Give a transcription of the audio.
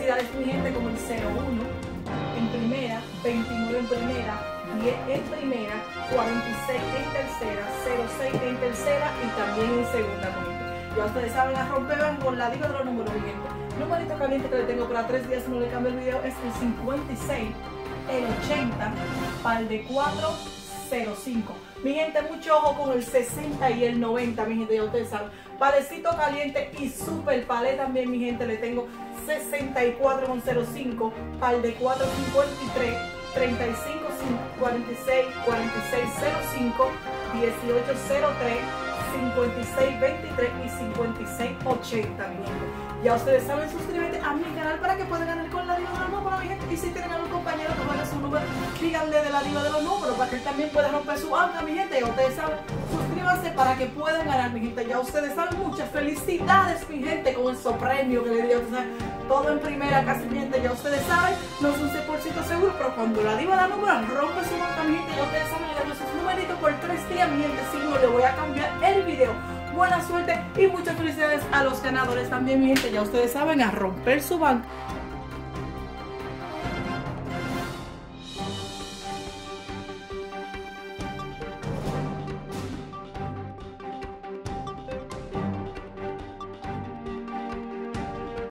felicidades mi gente, como el 01 en primera, 29 en primera, 10 en primera, 46 en tercera, 06 en tercera y también en segunda, mi gente. Ya ustedes saben, a romper con la diva de los números, mi gente. El numerito caliente que le tengo para 3 días, no le cambio el video, es el 56, el 80, par de 4, 05. Mi gente, mucho ojo con el 60 y el 90, mi gente, ya ustedes saben. Palecito caliente y super palé también, mi gente, le tengo 64,05, par de 4, 53, 35, 46, 46, 05, 18, 03, 56, 23 y 56, 80, mi gente. Ya ustedes saben, suscríbete a mi canal para que puedan ganar con la diva de los números, mi gente. Y si tienen algún compañero que juegue su número, díganle de la diva de los números para que él también pueda romper su banca, mi gente. Ya ustedes saben, suscríbanse para que puedan ganar, mi gente. Ya ustedes saben, muchas felicidades, mi gente, con esos premios que le dio. Todo en primera, casi, mi gente. Ya ustedes saben, no es un 100% seguro, pero cuando la diva de los números rompe su banca, mi gente, ya ustedes saben, le damos sus numeritos por 3 días, mi gente. Si no, le voy a cambiar el video. Buena suerte y muchas felicidades a los ganadores también, mi gente. Ya ustedes saben, a romper su banca.